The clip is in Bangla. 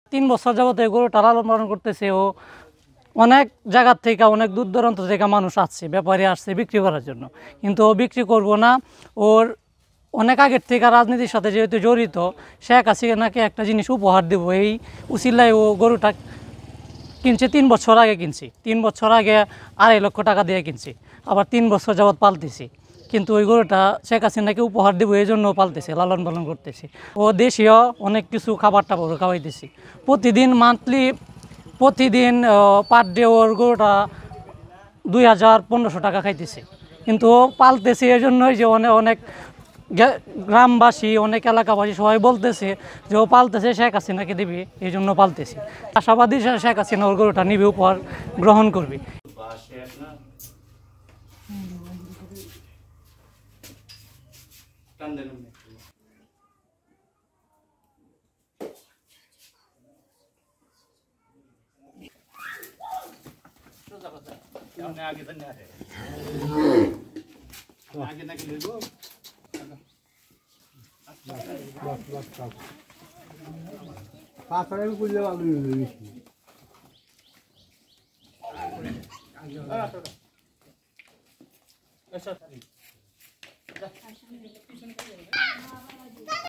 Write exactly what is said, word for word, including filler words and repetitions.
তিন বছর যাবত এই গরুটা লালন পালন করতেছে। ও অনেক জায়গার থেকে, অনেক দূর দূরান্ত থেকে মানুষ আসছে, ব্যাপারী আসছে বিক্রি করার জন্য, কিন্তু ও বিক্রি করবো না। ওর অনেক আগের থেকে রাজনীতির সাথে যেহেতু জড়িত, শেখ হাসিনাকে একটা জিনিস উপহার দেবো এই উসিলায় ও গরুটা কিনছে। তিন বছর আগে কিনছি, তিন বছর আগে আড়াই লক্ষ টাকা দিয়ে কিনছি, আবার তিন বছর যাবৎ পালতেছি। কিন্তু ওই গরুটা শেখ হাসিনাকে উপহার দেবো এই জন্য পালতেছে, লালন পালন করতেছি। ও দেশীয় অনেক কিছু খাবার টাবারও খাওয়াইতেছি প্রতিদিন, মান্থলি প্রতিদিন পার ডে ওর গরুটা দুই হাজার পনেরোশো টাকা খাইতেছে। কিন্তু ও পালতেছে এই জন্যই যে অনেক অনেক গ্রামবাসী, অনেক এলাকাবাসী সবাই বলতেছে যে ও পালতেছে শেখ হাসিনাকে দিবি, এই জন্য পালতেছি। আশাবাদী শেখ হাসিনা ওর গরুটা নিবে, উপহার গ্রহণ করবে। পাথরে করলে ভালো বেশি।